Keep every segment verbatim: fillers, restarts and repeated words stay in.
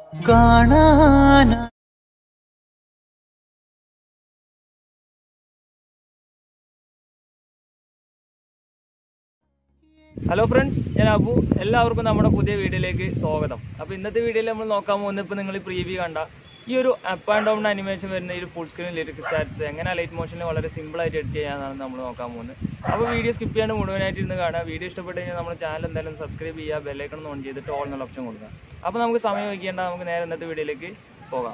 കാണാന hello friends, ഞാൻ അബു. എല്ലാവർക്കും നമ്മുടെ പുതിയ വീഡിയോയിലേക്ക് സ്വാഗതം. അപ്പോൾ ഇന്നത്തെ വീഡിയോയിൽ നമ്മൾ നോക്കാൻ പോകുന്നത്, ഇപ്പോൾ നിങ്ങൾ പ്രീവ്യൂ കണ്ട ഈ ഒരു അപ്പ് ആൻഡ് ഡൗൺ അനിമേഷൻ വരുന്ന ഈ ഒരു ഫുൾ സ്ക്രീൻ ലിറിക് സ്റ്റാറ്റ്സ് എങ്ങനെ ലൈറ്റ് മോഷനിൽ വളരെ സിമ്പിളായിട്ട് എഡിറ്റ് ചെയ്യാനാണ് നമ്മൾ നോക്കാൻ പോകുന്നത്. അപ്പോൾ വീഡിയോ സ്കിപ്പ് ചെയ്യാണ്ട് മുഴുവനായിട്ട് ഇരുന്ന് കാണുക. വീഡിയോ ഇഷ്ടപ്പെട്ട് കഴിഞ്ഞാൽ നമ്മുടെ ചാനൽ എന്തായാലും സബ്സ്ക്രൈബ് ചെയ്യുക, ബെല്ലൈക്കൺ ഓൺ ചെയ്തിട്ട് ഓൾ എന്നുള്ള ഓപ്ഷൻ കൊടുക്കുക. അപ്പോൾ നമുക്ക് സമയം വയ്ക്കേണ്ട, നമുക്ക് നേരെ ഇന്നത്തെ വീഡിയോയിലേക്ക് പോകാം.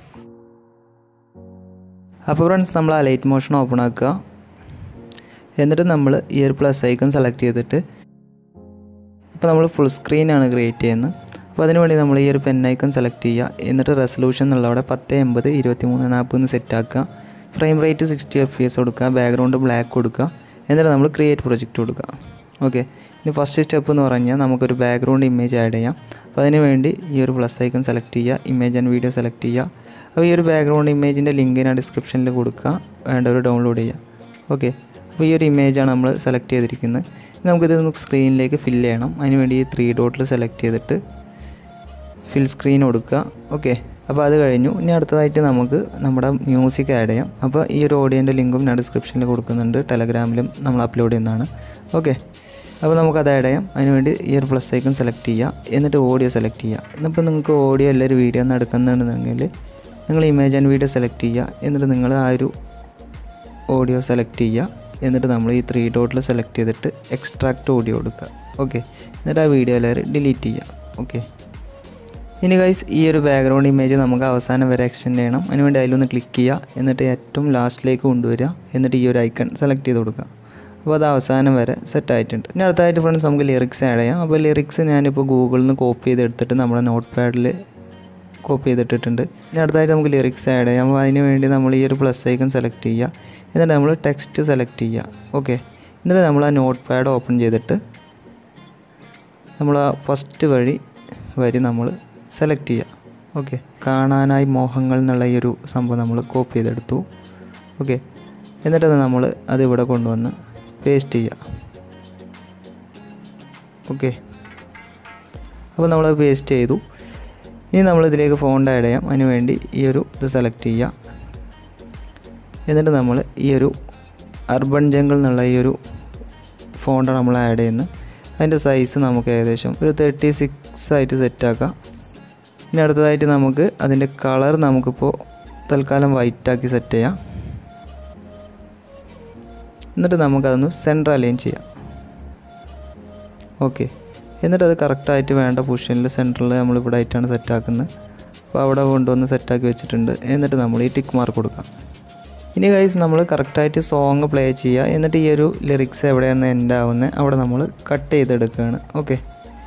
അപ്പോൾ ഫ്രണ്ട്സ്, നമ്മൾ ആ ലൈറ്റ് മോഷൻ ഓപ്പൺ ആക്കുക. എന്നിട്ട് നമ്മൾ ഈ ഒരു പ്ലസ് ഐക്കൺ സെലക്ട് ചെയ്തിട്ട് ഇപ്പോൾ നമ്മൾ ഫുൾ സ്ക്രീനാണ് ക്രിയേറ്റ് ചെയ്യുന്നത്. അപ്പോൾ അതിനുവേണ്ടി നമ്മൾ ഈ ഒരു പെൻ ഐക്കൺ സെലക്ട് ചെയ്യുക. എന്നിട്ട് റെസൊല്യൂഷൻ എന്നുള്ളവിടെ പത്ത് എൺപത് ഇരുപത്തി മൂന്ന് നാൽപ്പത് സെറ്റ് ആക്കുക. Frame rate sixty F P S കൊടുക്കുക. ബാക്ക്ഗ്രൗണ്ട് ബ്ലാക്ക് കൊടുക്കുക. എന്നിട്ട് നമ്മൾ ക്രിയേറ്റ് പ്രൊജക്റ്റ് കൊടുക്കുക. ഓക്കെ, ഇനി ഫസ്റ്റ് സ്റ്റെപ്പ് എന്ന് പറഞ്ഞാൽ നമുക്കൊരു ബാക്ക്ഗ്രൗണ്ട് ഇമേജ് ആഡ് ചെയ്യാം. അപ്പോൾ അതിന് വേണ്ടി ഈ ഒരു പ്ലസ് ഐക്കൺ സെലക്ട് ചെയ്യുക, ഇമേജ് ആൻഡ് വീഡിയോ സെലക്ട് ചെയ്യുക. അപ്പോൾ ഈ ഒരു ബാക്ക്ഗ്രൗണ്ട് ഇമേജിൻ്റെ ലിങ്ക് ഞാൻ ഡിസ്ക്രിപ്ഷനിൽ കൊടുക്കുക, വേണ്ടവർ ഡൗൺലോഡ് ചെയ്യുക. ഓക്കെ, അപ്പോൾ ഈ ഒരു ഇമേജാണ് നമ്മൾ സെലക്ട് ചെയ്തിരിക്കുന്നത്. നമുക്കിത് സ്ക്രീനിലേക്ക് ഫില്ല് ചെയ്യണം. അതിനുവേണ്ടി ഈ ത്രീ ഡോട്ടിൽ സെലക്ട് ചെയ്തിട്ട് ഫിൽ സ്ക്രീൻ കൊടുക്കുക. ഓക്കെ, അപ്പോൾ അത് കഴിഞ്ഞു. ഇനി അടുത്തതായിട്ട് നമുക്ക് നമ്മുടെ മ്യൂസിക് ആഡ് ചെയ്യാം. അപ്പോൾ ഈ ഒരു ഓഡിയോൻ്റെ ലിങ്കും ഞാൻ ഡിസ്ക്രിപ്ഷനിൽ കൊടുക്കുന്നുണ്ട്, ടെലഗ്രാമിലും നമ്മൾ അപ്ലോഡ് ചെയ്യുന്നതാണ്. ഓക്കെ, അപ്പോൾ നമുക്കത് ആഡ് ചെയ്യാം. അതിനുവേണ്ടി ഈ ഒരു പ്ലസ് ഐക്കൺ സെലക്ട് ചെയ്യുക. എന്നിട്ട് ഓഡിയോ സെലക്ട് ചെയ്യുക. എന്നിപ്പോൾ നിങ്ങൾക്ക് ഓഡിയോ എല്ലാവരും വീഡിയോ ഒന്ന് എടുക്കുന്നുണ്ടെങ്കിൽ നിങ്ങൾ ഇമേജ് ആൻഡ് വീഡിയോ സെലക്ട് ചെയ്യുക. എന്നിട്ട് നിങ്ങൾ ആ ഒരു ഓഡിയോ സെലക്ട് ചെയ്യുക. എന്നിട്ട് നമ്മൾ ഈ ത്രീ ഡോട്ടിൽ സെലക്ട് ചെയ്തിട്ട് എക്സ്ട്രാക്റ്റ് ഓഡിയോ കൊടുക്കുക. ഓക്കെ, എന്നിട്ട് ആ വീഡിയോ എല്ലാവരും ഡിലീറ്റ് ചെയ്യുക. ഓക്കെ, ഇനി ഗൈസ്, ഈ ഒരു ബാക്ക്ഗ്രൗണ്ട് ഇമേജ് നമുക്ക് അവസാനം വരെ എക്സ്റ്റെൻഡ് ചെയ്യണം. അതിനുവേണ്ടി അതിലൊന്ന് ക്ലിക്ക് ചെയ്യുക. എന്നിട്ട് ഏറ്റവും ലാസ്റ്റിലേക്ക് കൊണ്ടുവരിക. എന്നിട്ട് ഈ ഒരു ഐക്കൺ സെലക്ട് ചെയ്ത് കൊടുക്കുക. അപ്പോൾ അത് അവസാനം വരെ സെറ്റ് ആയിട്ടുണ്ട്. ഇനി അടുത്തായിട്ട് ഫ്രണ്ട്സ് നമുക്ക് ലിറിക്സ് ആഡ് ചെയ്യാം. അപ്പോൾ ലിറിക്സ് ഞാനിപ്പോൾ ഗൂഗിളിൽ നിന്ന് കോപ്പി ചെയ്തെടുത്തിട്ട് നമ്മുടെ നോട്ട് പാഡിൽ കോപ്പി ചെയ്തിട്ടിട്ടുണ്ട്. ഇനി അടുത്തായിട്ട് നമുക്ക് ലിറിക്സ് ആഡ് ചെയ്യാം. അപ്പോൾ അതിന് വേണ്ടി നമ്മൾ ഈ ഒരു പ്ലസ് ഐക്കൺ സെലക്ട് ചെയ്യുക. എന്നിട്ട് നമ്മൾ ടെക്സ്റ്റ് സെലക്ട് ചെയ്യുക. ഓക്കെ, എന്നിട്ട് നമ്മൾ ആ നോട്ട് പാഡ് ഓപ്പൺ ചെയ്തിട്ട് നമ്മൾ ആ ഫസ്റ്റ് വഴി വരി നമ്മൾ സെലക്ട് ചെയ്യുക. ഓക്കെ, കാണാനായി മോഹങ്ങൾ എന്നുള്ള ഈ ഒരു സംഭവം നമ്മൾ കോപ്പി ചെയ്തെടുത്തു. ഓക്കെ, എന്നിട്ട് നമ്മൾ അത് ഇവിടെ കൊണ്ടുവന്ന് പേസ്റ്റ് ചെയ്യുക. ഓക്കെ, അപ്പോൾ നമ്മളത് പേസ്റ്റ് ചെയ്തു. ഇനി നമ്മളിതിലേക്ക് ഫോണ്ട് ആഡ് ചെയ്യാം. അതിന് വേണ്ടി ഈ ഒരു ഇത് സെലക്ട് ചെയ്യുക. എന്നിട്ട് നമ്മൾ ഈ ഒരു അർബൻ ജംഗിൾ എന്നുള്ള ഈ ഒരു ഫോണ്ടാണ് നമ്മൾ ആഡ് ചെയ്യുന്നത്. അതിൻ്റെ സൈസ് നമുക്ക് ഏകദേശം ഒരു തേർട്ടി സിക്സ് ആയിട്ട് സെറ്റാക്കാം. ഇനി അടുത്തതായിട്ട് നമുക്ക് അതിൻ്റെ കളർ നമുക്കിപ്പോൾ തൽക്കാലം വൈറ്റാക്കി സെറ്റ് ചെയ്യാം. എന്നിട്ട് നമുക്കതൊന്ന് സെൻറ്റർ അലൈൻ ചെയ്യാം. ഓക്കെ, എന്നിട്ട് അത് കറക്റ്റായിട്ട് വേണ്ട പൊസിഷനിൽ സെൻറ്ററിൽ നമ്മളിവിടെ ആയിട്ടാണ് സെറ്റാക്കുന്നത്. അപ്പോൾ അവിടെ കൊണ്ടുവന്ന് സെറ്റാക്കി വെച്ചിട്ടുണ്ട്. എന്നിട്ട് നമ്മൾ ഈ ടിക്ക് മാർക്ക് കൊടുക്കാം. ഇനി ഗൈസ്, നമ്മൾ കറക്റ്റായിട്ട് സോങ് പ്ലേ ചെയ്യുക. എന്നിട്ട് ഈ ഒരു ലിറിക്സ് എവിടെയാണ് എൻഡ് ആവുന്നത് അവിടെ നമ്മൾ കട്ട് ചെയ്തെടുക്കുകയാണ്. ഓക്കെ,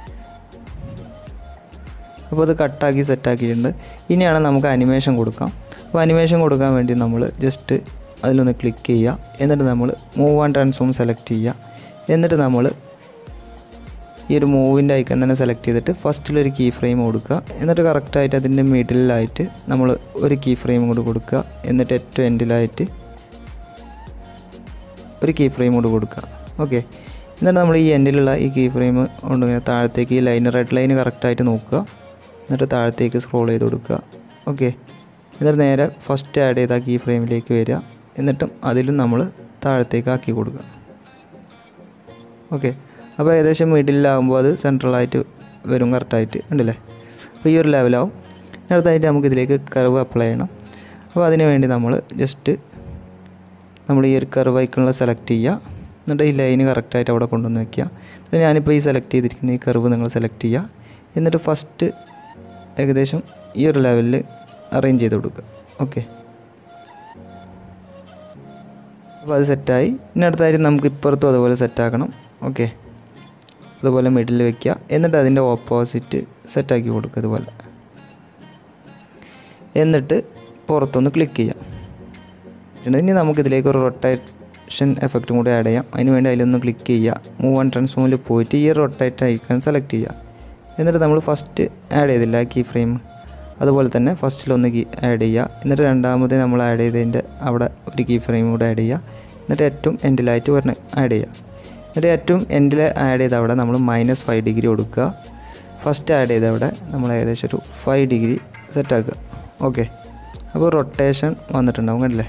അപ്പോൾ അത് കട്ടാക്കി സെറ്റാക്കിയിട്ടുണ്ട്. ഇനിയാണ് നമുക്ക് അനിമേഷൻ കൊടുക്കാം. അപ്പോൾ അനിമേഷൻ കൊടുക്കാൻ വേണ്ടി നമ്മൾ ജസ്റ്റ് അതിലൊന്ന് ക്ലിക്ക് ചെയ്യുക. എന്നിട്ട് നമ്മൾ മൂവ് ആൻഡ് ട്രാൻസ്ഫോം സെലക്ട് ചെയ്യുക. എന്നിട്ട് നമ്മൾ ഈ ഒരു മൂവിൻ്റെ ഐക്കൺ തന്നെ സെലക്ട് ചെയ്തിട്ട് ഫസ്റ്റിലൊരു കീ ഫ്രെയിം കൊടുക്കുക. എന്നിട്ട് കറക്റ്റായിട്ട് അതിൻ്റെ മിഡിലായിട്ട് നമ്മൾ ഒരു കീ ഫ്രെയിം കൂടി കൊടുക്കുക. എന്നിട്ട് ഏറ്റവും എൻഡിലായിട്ട് ഒരു കീ ഫ്രെയിം കൂടി കൊടുക്കുക. ഓക്കെ, എന്നിട്ട് നമ്മൾ ഈ എൻഡിലുള്ള ഈ കീ ഫ്രെയിം കൊണ്ട് താഴത്തേക്ക് ഈ ലൈൻ റെഡ് ലൈൻ കറക്റ്റായിട്ട് നോക്കുക. എന്നിട്ട് താഴത്തേക്ക് സ്ക്രോൾ ചെയ്ത് കൊടുക്കുക. ഓക്കെ, എന്നിട്ട് നേരെ ഫസ്റ്റ് ആഡ് ചെയ്ത കീ ഫ്രെയിമിലേക്ക് വരിക. എന്നിട്ടും അതിലും നമ്മൾ താഴത്തേക്ക് ആക്കി കൊടുക്കുക. ഓക്കെ, അപ്പോൾ ഏകദേശം മിഡിലാകുമ്പോൾ അത് സെൻട്രലായിട്ട് വരും, കറക്റ്റായിട്ട് ഉണ്ടല്ലേ. അപ്പോൾ ഈ ഒരു ലെവലാവും. അടുത്തായിട്ട് നമുക്കിതിലേക്ക് കർവ് അപ്ലൈ ചെയ്യണം. അപ്പോൾ അതിന് വേണ്ടി നമ്മൾ ജസ്റ്റ് നമ്മൾ ഈ ഒരു കർവ് ഐക്കണിൽ സെലക്ട് ചെയ്യുക. എന്നിട്ട് ഈ ലൈന് കറക്റ്റായിട്ട് അവിടെ കൊണ്ടുവന്ന് വയ്ക്കുക. എന്നിട്ട് ഞാനിപ്പോൾ ഈ സെലക്ട് ചെയ്തിരിക്കുന്ന ഈ കർവ് നിങ്ങൾ സെലക്ട് ചെയ്യുക. എന്നിട്ട് ഫസ്റ്റ് ഏകദേശം ഈ ഒരു ലെവലിൽ അറേഞ്ച് ചെയ്ത് കൊടുക്കുക. ഓക്കെ, അപ്പോൾ അത് സെറ്റായി. ഇനി അടുത്തായിട്ട് നമുക്ക് ഇപ്പുറത്തും അതുപോലെ സെറ്റാക്കണം. ഓക്കെ, അതുപോലെ മിഡിൽ വയ്ക്കുക. എന്നിട്ട് അതിൻ്റെ ഓപ്പോസിറ്റ് സെറ്റാക്കി കൊടുക്കുക ഇതുപോലെ. എന്നിട്ട് പുറത്തൊന്ന് ക്ലിക്ക് ചെയ്യാം. ഇനി നമുക്കിതിലേക്ക് ഒരു റൊട്ടേഷൻ എഫക്റ്റും കൂടി ആഡ് ചെയ്യാം. അതിന് വേണ്ടി അതിലൊന്ന് ക്ലിക്ക് ചെയ്യുക. മൂവ് ആൻഡ് ട്രാൻസ്ഫോമിൽ പോയിട്ട് ഈ റൊട്ടേറ്റ് ഐക്കൺ സെലക്ട് ചെയ്യുക. എന്നിട്ട് നമ്മൾ ഫസ്റ്റ് ആഡ് ചെയ്തില്ല കീ ഫ്രെയിം, അതുപോലെ തന്നെ ഫസ്റ്റിലൊന്ന് കീ ആഡ് ചെയ്യുക. എന്നിട്ട് രണ്ടാമത് നമ്മൾ ആഡ് ചെയ്തതിൻ്റെ അവിടെ ഒരു കീ ഫ്രെയിം കൂടെ ആഡ് ചെയ്യുക. എന്നിട്ട് ഏറ്റവും എൻഡിലായിട്ട് ഒരെണ്ണം ആഡ് ചെയ്യുക. എന്നിട്ട് ഏറ്റവും എൻഡിൽ ആഡ് ചെയ്ത അവിടെ നമ്മൾ മൈനസ് ഫൈവ് ഡിഗ്രി കൊടുക്കുക. ഫസ്റ്റ് ആഡ് ചെയ്ത അവിടെ നമ്മൾ ഏകദേശം ഒരു ഫൈവ് ഡിഗ്രി സെറ്റാക്കുക. ഓക്കെ, അപ്പോൾ റൊട്ടേഷൻ വന്നിട്ടുണ്ടാവും കണ്ടില്ലേ.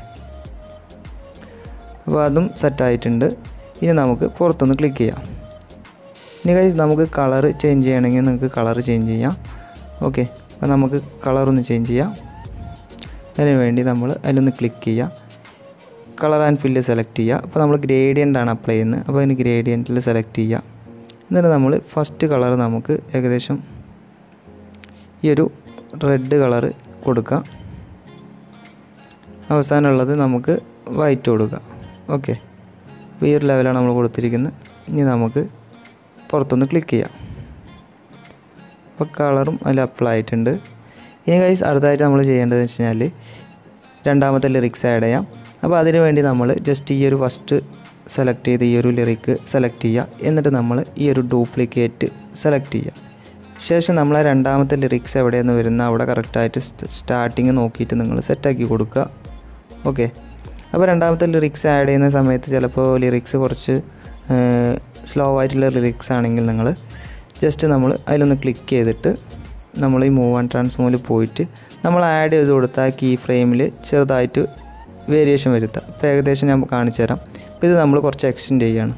അപ്പോൾ അതും സെറ്റായിട്ടുണ്ട്. ഇനി നമുക്ക് പുറത്തൊന്ന് ക്ലിക്ക് ചെയ്യാം. ഇനി ഗൈസ് നമുക്ക് കളർ ചേഞ്ച് ചെയ്യണമെങ്കിൽ നിങ്ങൾക്ക് കളർ ചേഞ്ച് ചെയ്യാം. ഓക്കെ, അപ്പോൾ നമുക്ക് കളറൊന്ന് ചേഞ്ച് ചെയ്യാം. അതിന് വേണ്ടി നമ്മൾ അതിലൊന്ന് ക്ലിക്ക് ചെയ്യുക, കളർ ആൻഡ് ഫില്ല് സെലക്ട് ചെയ്യുക. അപ്പോൾ നമ്മൾ ഗ്രേഡിയൻ്റാണ് അപ്ലൈ ചെയ്യുന്നത്. അപ്പോൾ അതിന് ഗ്രേഡിയൻറ്റിൽ സെലക്ട് ചെയ്യുക. എന്നിട്ട് നമ്മൾ ഫസ്റ്റ് കളർ നമുക്ക് ഏകദേശം ഈ ഒരു റെഡ് കളറ് കൊടുക്കുക. അവസാനമുള്ളത് നമുക്ക് വൈറ്റ് കൊടുക്കുക. ഓക്കെ, അപ്പോൾ ഈ ഒരു ലെവലാണ് നമ്മൾ കൊടുത്തിരിക്കുന്നത്. ഇനി നമുക്ക് പുറത്തൊന്ന് ക്ലിക്ക് ചെയ്യാം. അപ്പോൾ കളറും അതിൽ അപ്ലൈ ആയിട്ടുണ്ട്. ഇനി ഗൈസ് അടുത്തായിട്ട് നമ്മൾ ചെയ്യേണ്ടതെന്ന് വെച്ച് കഴിഞ്ഞാൽ രണ്ടാമത്തെ ലിറിക്സ് ആഡ് ചെയ്യാം. അപ്പോൾ അതിന് വേണ്ടി നമ്മൾ ജസ്റ്റ് ഈ ഒരു ഫസ്റ്റ് സെലക്ട് ചെയ്ത് ഈ ഒരു ലിറിക്ക് സെലക്ട് ചെയ്യുക. എന്നിട്ട് നമ്മൾ ഈ ഒരു ഡ്യൂപ്ലിക്കേറ്റ് സെലക്ട് ചെയ്യുക. ശേഷം നമ്മൾ ആ രണ്ടാമത്തെ ലിറിക്സ് എവിടെയെന്ന് വരുന്ന അവിടെ കറക്റ്റായിട്ട് സ്റ്റാർട്ടിങ് നോക്കിയിട്ട് നിങ്ങൾ സെറ്റാക്കി കൊടുക്കുക. ഓക്കെ, അപ്പോൾ രണ്ടാമത്തെ ലിറിക്സ് ആഡ് ചെയ്യുന്ന സമയത്ത് ചിലപ്പോൾ ലിറിക്സ് കുറച്ച് സ്ലോ ആയിട്ടുള്ള ലിറിക്സ് ആണെങ്കിൽ നിങ്ങൾ ജസ്റ്റ് നമ്മൾ അതിലൊന്ന് ക്ലിക്ക് ചെയ്തിട്ട് നമ്മൾ ഈ മൂവ് ആൻഡ് ട്രാൻസ്ഫോമിൽ പോയിട്ട് നമ്മൾ ആഡ് ചെയ്ത് കൊടുത്ത ആ കീ ഫ്രെയിമിൽ ചെറുതായിട്ട് വേരിയേഷൻ വരുത്തുക. അപ്പോൾ ഏകദേശം ഞാൻ കാണിച്ചു തരാം. അപ്പോൾ ഇത് നമ്മൾ കുറച്ച് എക്സ്റ്റെൻഡ് ചെയ്യുകയാണ്.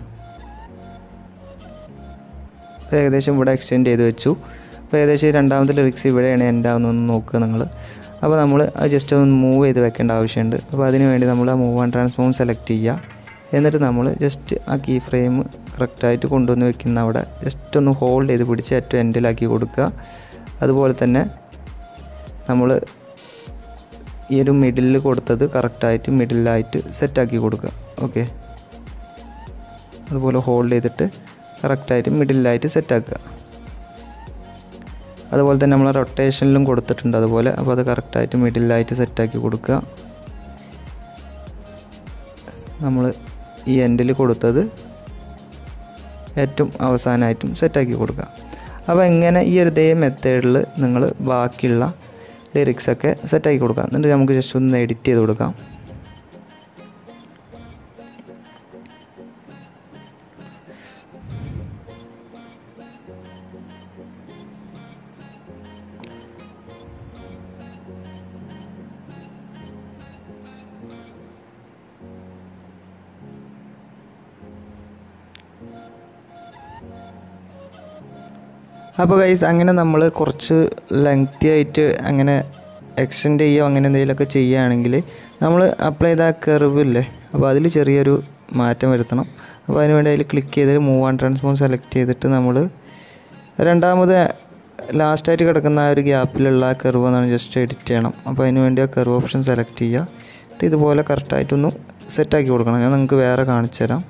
ഏകദേശം ഇവിടെ എക്സ്റ്റെൻഡ് ചെയ്ത് വെച്ചു. അപ്പോൾ ഏകദേശം ഈ രണ്ടാമത്തെ ലിറിക്സ് ഇവിടെയാണ് എൻഡ് ആവുന്നതെന്ന് നോക്കുക നിങ്ങൾ. അപ്പോൾ നമ്മൾ അത് ജസ്റ്റ് ഒന്ന് മൂവ് ചെയ്ത് വെക്കേണ്ട ആവശ്യമുണ്ട്. അപ്പോൾ അതിന് വേണ്ടി നമ്മൾ ആ മൂവ് ആൻഡ് ട്രാൻസ്ഫോം സെലക്ട് ചെയ്യുക. എന്നിട്ട് നമ്മൾ ജസ്റ്റ് ആ കീ ഫ്രെയിം കറക്റ്റായിട്ട് കൊണ്ടുവന്ന് വെക്കുന്ന അവിടെ ജസ്റ്റ് ഒന്ന് ഹോൾഡ് ചെയ്ത് പിടിച്ച് ഏറ്റവും എൻഡിലാക്കി കൊടുക്കുക. അതുപോലെ തന്നെ നമ്മൾ ഈ ഒരു മിഡിലിൽ കൊടുത്തത് കറക്റ്റായിട്ട് മിഡിലായിട്ട് സെറ്റാക്കി കൊടുക്കുക. ഓക്കെ, അതുപോലെ ഹോൾഡ് ചെയ്തിട്ട് കറക്റ്റായിട്ട് മിഡിലായിട്ട് സെറ്റാക്കുക. അതുപോലെ തന്നെ നമ്മൾ റൊട്ടേഷനിലും കൊടുത്തിട്ടുണ്ട് അതുപോലെ. അപ്പോൾ അത് കറക്റ്റായിട്ട് മിഡിലായിട്ട് സെറ്റാക്കി കൊടുക്കുക. നമ്മൾ ഈ എൻഡിൽ കൊടുത്തത് ഏറ്റവും അവസാനമായിട്ടും സെറ്റാക്കി കൊടുക്കുക. അപ്പോൾ ഇങ്ങനെ ഈ ഒരു ഇതേ മെത്തേഡിൽ നിങ്ങൾ ബാക്കിയുള്ള ലിറിക്സൊക്കെ സെറ്റാക്കി കൊടുക്കുക. എന്നിട്ട് നമുക്ക് ജസ്റ്റ് ഒന്ന് എഡിറ്റ് ചെയ്ത് കൊടുക്കാം. അപ്പോൾ ഗൈസ് അങ്ങനെ നമ്മൾ കുറച്ച് ലെങ്തി ആയിട്ട് അങ്ങനെ എക്സ്റ്റെൻഡ് ചെയ്യുകയോ അങ്ങനെ എന്തെങ്കിലുമൊക്കെ ചെയ്യുകയാണെങ്കിൽ നമ്മൾ അപ്ലൈ ചെയ്ത ആ കർവില്ലേ, അപ്പോൾ അതിൽ ചെറിയൊരു മാറ്റം വരുത്തണം. അപ്പോൾ അതിന് വേണ്ടി അതിൽ ക്ലിക്ക് ചെയ്തിട്ട് മൂവ് ആൻഡ് ട്രാൻസ്ഫോം സെലക്ട് ചെയ്തിട്ട് നമ്മൾ രണ്ടാമത് ലാസ്റ്റായിട്ട് കിടക്കുന്ന ആ ഒരു ഗ്യാപ്പിലുള്ള ആ കർവ് എന്നാണ് ജസ്റ്റ് എഡിറ്റ് ചെയ്യണം. അപ്പോൾ അതിന് വേണ്ടി ആ കർവ് ഓപ്ഷൻ സെലക്ട് ചെയ്യുക. എന്നിട്ട് ഇതുപോലെ കറക്റ്റായിട്ടൊന്ന് സെറ്റാക്കി കൊടുക്കണം. ഞാൻ നിങ്ങൾക്ക് വേറെ കാണിച്ചു തരാം.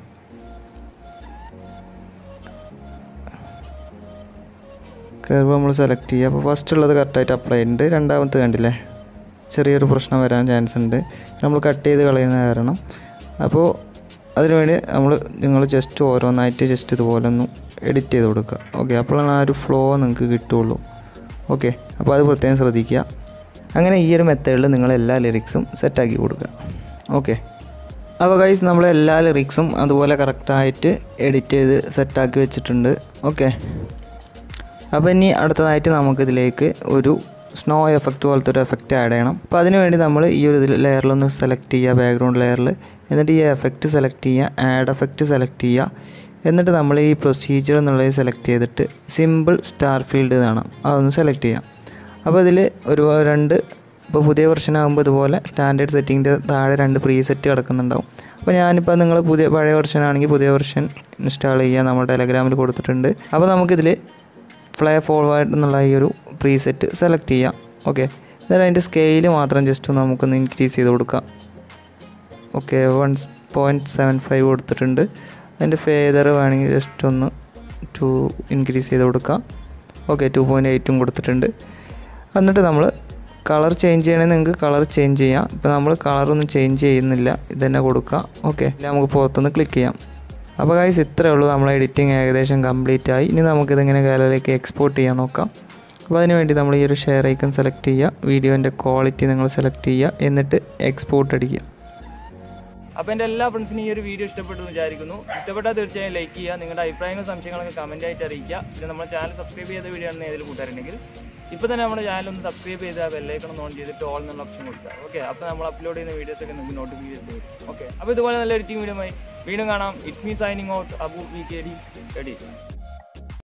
കർവ് നമ്മൾ സെലക്ട് ചെയ്യുക. അപ്പോൾ ഫസ്റ്റ് ഉള്ളത് കറക്റ്റായിട്ട് അപ്ലൈ ഉണ്ട്. രണ്ടാമത്തെ കണ്ടില്ലേ ചെറിയൊരു പ്രശ്നം വരാൻ ചാൻസ് ഉണ്ട്, നമ്മൾ കട്ട് ചെയ്ത് കളയുന്ന കാരണം. അപ്പോൾ അതിനുവേണ്ടി നമ്മൾ നിങ്ങൾ ജസ്റ്റ് ഓരോന്നായിട്ട് ജസ്റ്റ് ഇതുപോലെ ഒന്ന് എഡിറ്റ് ചെയ്ത് കൊടുക്കുക. ഓക്കെ, അപ്പോഴാണ് ആ ഒരു ഫ്ലോ നിങ്ങൾക്ക് കിട്ടുള്ളൂ. ഓക്കെ, അപ്പോൾ അത് പ്രത്യേകം ശ്രദ്ധിക്കുക. അങ്ങനെ ഈ ഒരു മെത്തേഡിൽ നിങ്ങൾ എല്ലാ ലിറിക്സും സെറ്റാക്കി കൊടുക്കുക. ഓക്കെ, അപ്പോൾ ഗൈസ് നമ്മൾ എല്ലാ ലിറിക്സും അതുപോലെ കറക്റ്റായിട്ട് എഡിറ്റ് ചെയ്ത് സെറ്റാക്കി വെച്ചിട്ടുണ്ട്. ഓക്കെ, അപ്പോൾ ഇനി അടുത്തതായിട്ട് നമുക്കിതിലേക്ക് ഒരു സ്നോ എഫക്റ്റ് പോലത്തെ ഒരു എഫക്റ്റ് ആഡ് ചെയ്യണം. അപ്പോൾ അതിന് വേണ്ടി നമ്മൾ ഈ ഒരു ഇതിൽ ലെയറിലൊന്ന് സെലക്ട് ചെയ്യുക, ബാക്ക്ഗ്രൗണ്ട് ലെയറിൽ. എന്നിട്ട് ഈ എഫക്റ്റ് സെലക്ട് ചെയ്യുക, ആഡ് എഫക്റ്റ് സെലക്ട് ചെയ്യുക. എന്നിട്ട് നമ്മൾ ഈ പ്രൊസീജിയർ എന്നുള്ളത് സെലക്ട് ചെയ്തിട്ട് സിമ്പിൾ സ്റ്റാർ ഫീൽഡ് കാണാം, അതൊന്ന് സെലക്ട് ചെയ്യാം. അപ്പോൾ ഇതിൽ ഒരു രണ്ട് ഇപ്പോൾ പുതിയ വെർഷൻ ആകുമ്പോൾ ഇതുപോലെ സ്റ്റാൻഡേർഡ് സെറ്റിങ്ങിൻ്റെ താഴെ രണ്ട് പ്രീ സെറ്റ് കിടക്കുന്നുണ്ടാവും. അപ്പോൾ ഞാനിപ്പോൾ നിങ്ങൾ പുതിയ പഴയ വെർഷൻ ആണെങ്കിൽ പുതിയ വെർഷൻ ഇൻസ്റ്റാൾ ചെയ്യുക, നമ്മൾ ടെലഗ്രാമിൽ കൊടുത്തിട്ടുണ്ട്. അപ്പോൾ നമുക്കിതിൽ ഫ്ലൈ ഫോർവേഡ് എന്നുള്ള ഈ ഒരു പ്രീസെറ്റ് സെലക്ട് ചെയ്യാം. ഓക്കെ, എന്നിട്ട് അതിൻ്റെ സ്കെയിൽ മാത്രം ജസ്റ്റ് നമുക്കൊന്ന് ഇൻക്രീസ് ചെയ്ത് കൊടുക്കാം. Okay, one point seven five കൊടുത്തിട്ടുണ്ട്. അതിൻ്റെ ഫേദർ വേണമെങ്കിൽ ജസ്റ്റ് ഒന്ന് ടു ഇൻക്രീസ് ചെയ്ത് കൊടുക്കാം. ഓക്കെ, ടു പോയിൻറ്റ് എയ്റ്റും കൊടുത്തിട്ടുണ്ട്. എന്നിട്ട് നമ്മൾ കളർ ചേഞ്ച് ചെയ്യണമെങ്കിൽ നിങ്ങൾക്ക് കളർ ചേഞ്ച് ചെയ്യാം. ഇപ്പോൾ നമ്മൾ കളറൊന്നും ചേഞ്ച് ചെയ്യുന്നില്ല, ഇത് തന്നെ കൊടുക്കാം. ഓക്കെ, നമുക്ക് പുറത്തുനിന്ന് ക്ലിക്ക് ചെയ്യാം. അപ്പോൾ ഗൈസ് ഇത്രയേ ഉള്ളൂ, നമ്മൾ എഡിറ്റിംഗ് ഏകദേശം കംപ്ലീറ്റ് ആയി. ഇനി നമുക്കിതിങ്ങനെ ഗാലറിയിലേക്ക് എക്സ്പോർട്ട് ചെയ്യാൻ നോക്കാം. അപ്പോൾ അതിന് വേണ്ടി നമ്മൾ ഈ ഒരു ഷെയർ ഐക്കൺ സെലക്ട് ചെയ്യുക, വീഡിയോൻ്റെ ക്വാളിറ്റി നിങ്ങൾ സെലക്ട് ചെയ്യുക, എന്നിട്ട് എക്സ്പോർട്ട് അടിക്കുക. അപ്പോൾ എൻ്റെ എല്ലാ ഫ്രണ്ട്സിനും ഈ ഒരു വീഡിയോ ഇഷ്ടപ്പെട്ടു വിചാരിക്കുന്നു. ഇഷ്ടപ്പെട്ടാൽ തീർച്ചയായും ലൈക്ക് ചെയ്യുക, നിങ്ങളുടെ അഭിപ്രായങ്ങളും സംശയങ്ങളൊക്കെ കമൻറ്റായിട്ട് അറിയിക്കുക. പിന്നെ നമ്മുടെ ചാനൽ സബ്സ്ക്രൈബ് ചെയ്ത വീഡിയോ ആണെന്ന് ഏതെങ്കിലും കൂട്ടുകാരുണ്ടെങ്കിൽ ഇപ്പോൾ തന്നെ നമ്മുടെ ചാനൽ ഒന്ന് സബ്സ്ക്രൈബ് ചെയ്താൽ ബെല്ലൈക്കൺ ഒന്ന് ഓൺ ചെയ്തിട്ട് ഓൾ എന്നുള്ള ഓപ്ഷൻ കൊടുക്കുക. ഓക്കെ, അപ്പോൾ നമ്മൾ അപ്ലോഡ് ചെയ്യുന്ന വീഡിയോസ് ഒക്കെ നിങ്ങൾക്ക് നോട്ടിഫിക്കേഷൻ വരും. ഓക്കെ, അപ്പോൾ ഇതുപോലെ നല്ല എഡിറ്റിംഗ് വീഡിയോ വീണ്ടും കാണാം. It's me signing out, Abu V K D edits.